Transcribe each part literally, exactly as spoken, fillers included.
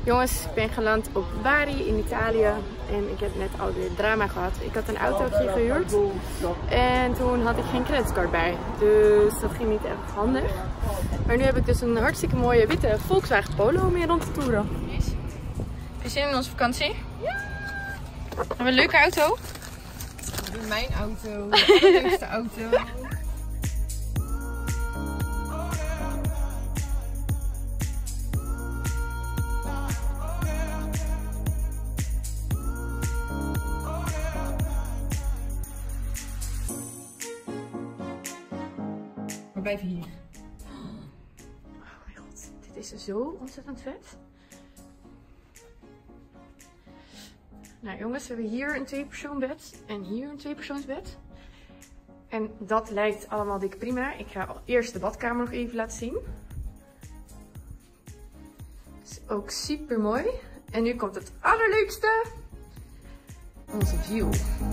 Jongens, ik ben geland op Bari in Italië en ik heb net alweer drama gehad. Ik had een autootje gehuurd en toen had ik geen creditcard bij, dus dat ging niet echt handig. Maar nu heb ik dus een hartstikke mooie witte Volkswagen Polo om hier rond te toeren. Heb je zin in onze vakantie? Ja! Hebben we een leuke auto? Dit is mijn auto, de leukste auto. We blijven hier. Oh mijn god, dit is zo ontzettend vet. Nou jongens, we hebben hier een tweepersoonsbed en hier een tweepersoonsbed. En dat lijkt allemaal dik prima. Ik ga eerst de badkamer nog even laten zien. Is ook super mooi. En nu komt het allerleukste. Onze view.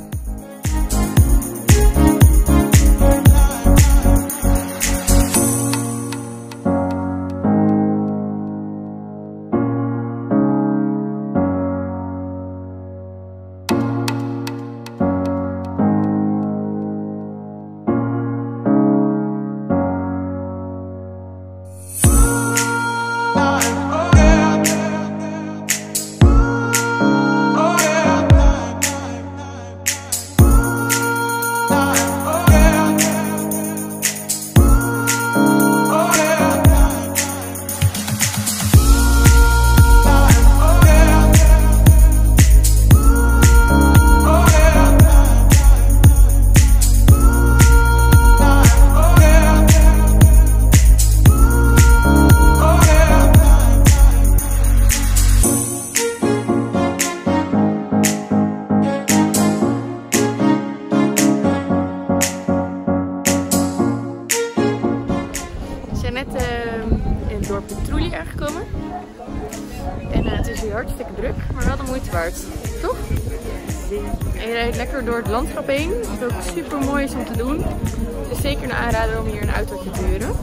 Aangekomen. En uh, het is hier hartstikke druk, maar wel de moeite waard, toch? En je rijdt lekker door het landschap heen, wat ook super mooi is om te doen. Dus zeker een aanrader om hier een autootje te huren.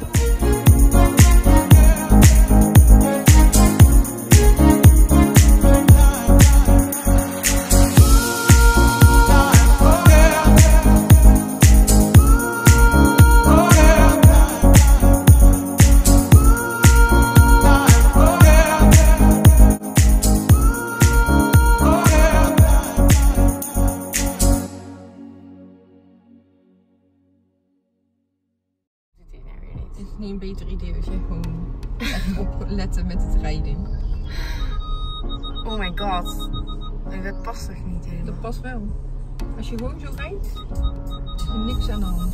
Het is niet een beter idee als je gewoon echt opletten met het rijden. Oh my god. Nee, dat past toch niet helemaal? Dat past wel. Als je gewoon zo rijdt, is er niks aan de hand.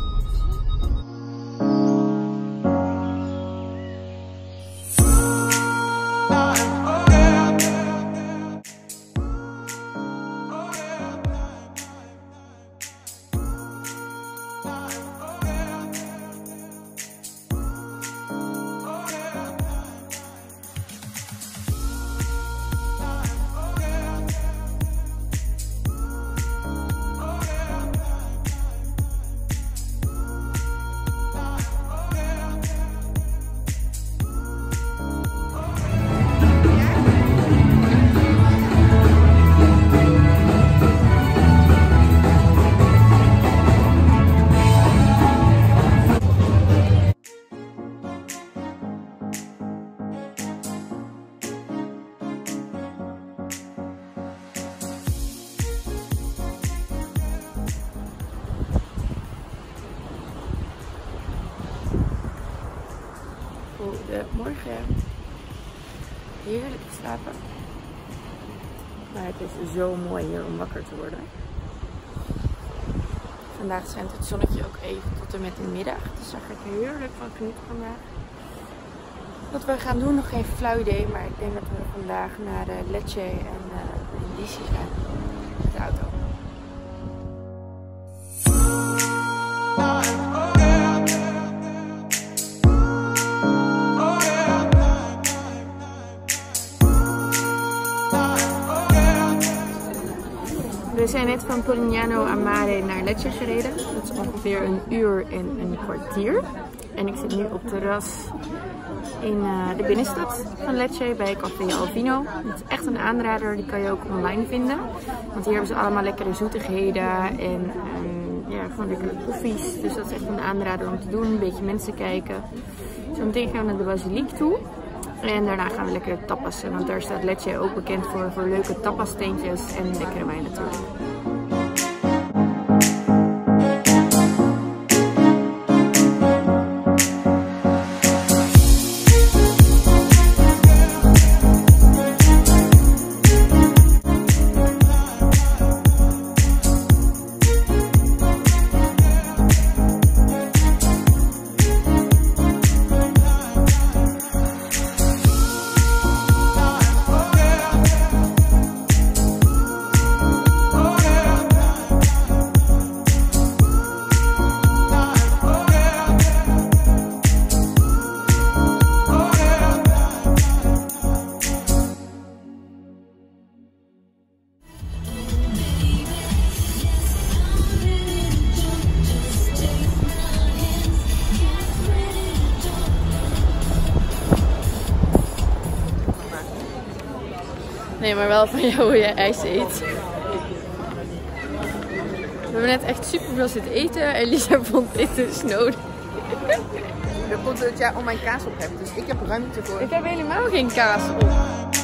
Goedemorgen. Heerlijk te slapen. Maar het is zo mooi hier om wakker te worden. Vandaag schijnt het zonnetje ook even tot en met de middag. Dus daar ga ik heerlijk van genieten vandaag. Wat we gaan doen, nog geen flauw idee. Maar ik denk dat we vandaag naar de Lecce en uh, Lisi gaan. Met de auto. We zijn net van Polignano a Mare naar Lecce gereden. Dat is ongeveer een uur en een kwartier. En ik zit nu op terras in uh, de binnenstad van Lecce bij Café Alvino. Het is echt een aanrader, die kan je ook online vinden. Want hier hebben ze allemaal lekkere zoetigheden en um, ja, gewoon lekkere koffies. Dus dat is echt een aanrader om te doen, een beetje mensen kijken. Zo meteen gaan we naar de basiliek toe. En daarna gaan we lekker tapassen, want daar staat Lecce ook bekend voor, voor leuke tapasteentjes en lekkere wijn natuurlijk. Nee, maar wel van jou hoe je ijs eet. We hebben net echt super veel zitten eten en Lisa vond dit dus nodig. Dat komt dat jij om mijn kaas op hebt, dus ik heb ruimte voor. Ik heb helemaal geen kaas op.